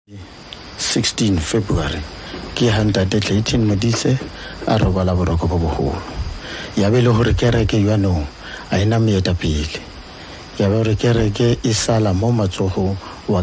16 February ke Ntate Clayton Modise a robala boroko bo boholo ya be le hore kereke yano a ena moetapele ya be hore kereke e sala mo matsogo wa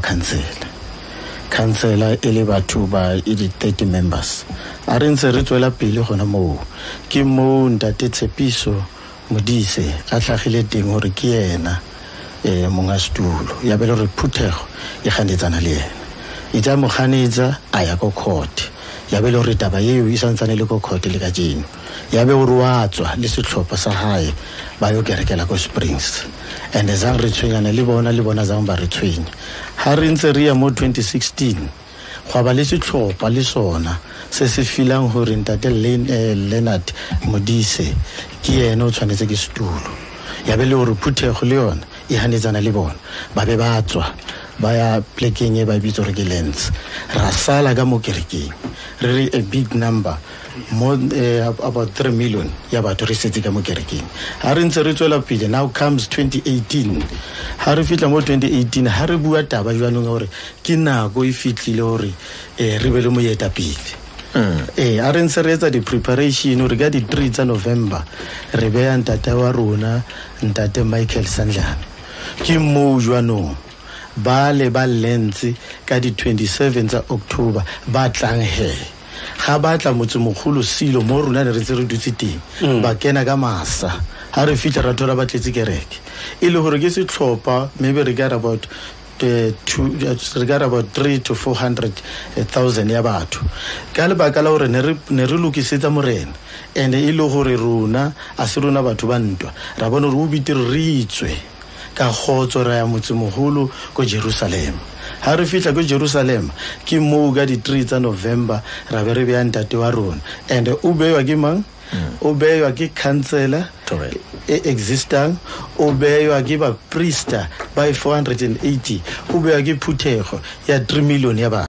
councilor e le batho ba e di 30 members a re ntse re tswela pele gona mo ke mo Ntate Tshepiso Modise a tlhagile teng hore ke yena monga stulo ya be le re Phuthego e ganetsana le yena ita mo ganetsa a ya go court ya be le hore taba yeo e santsane le go court le ka jeno ya be o ruatswa le setlhopha sa hae ba yo kerekela go Springs and zang re tshwenyana le bona zang ba re tshwenya ha re ntse re ya mo 2016 gwa ba le setlhopha le sona se se filang hore Ntate Leonard Modise ke yena o tshwanetse ke stulo ya be le hore Phuthego le yona e hanetsana le bona ba be ba tswa ba ya plekeng e ba bitso re ke Lens ra sala ka mo kerekeng re a big number more about 3 million ya batho re setse ka mo kerekeng ha re ntse re tswela pele now comes 2018 ha re fitla mo 2018 ha re bua taba jwanong hore ke nako e fitlile hore re be le moetapele a re ntse re etsa di preparation hore ka di 3 tsa November re beya ntate wa rona Ntate Michael Sandlane ke mo jwanong ba le ba Lens ka di 27 tsa October ba tlang he ga batla motse mogolo silo mo rona re tse re dutse teng ba kena ka masa ha re fitla ra thola ba tletse kereke e le hore ke se tlhopa maybe re got about 3 to 400,000 ya batho ka le baka la hore ne re lokisetsa morena and e le hore rona a se rona batho ba ntwa ra bona re o bitire re itswe ka khotso ra ya motse mogolo go Jerusalem ha re fitla go Jerusalem ke mo ga di 3 tsa November ra be re beya ntate wa rona and o bewa ke mang o bewa ke councilor existing o bewa ke ba priester by 480 o bewa ke Phuthego ya 3 million ya ba